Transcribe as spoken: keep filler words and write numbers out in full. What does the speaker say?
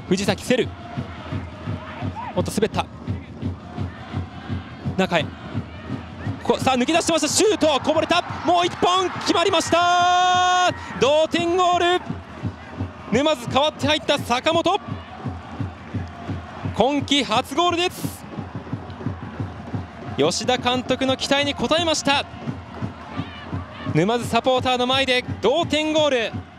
藤崎セル、おっと滑った、中へ、ここさあ抜き出してました、シュートこぼれた、もういっぽん決まりました、同点ゴール。沼津代わって入った坂本、今季初ゴールです。吉田監督の期待に応えました。沼津サポーターの前で同点ゴール。